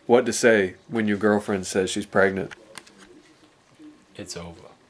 What to say when your girlfriend says she's pregnant? It's over.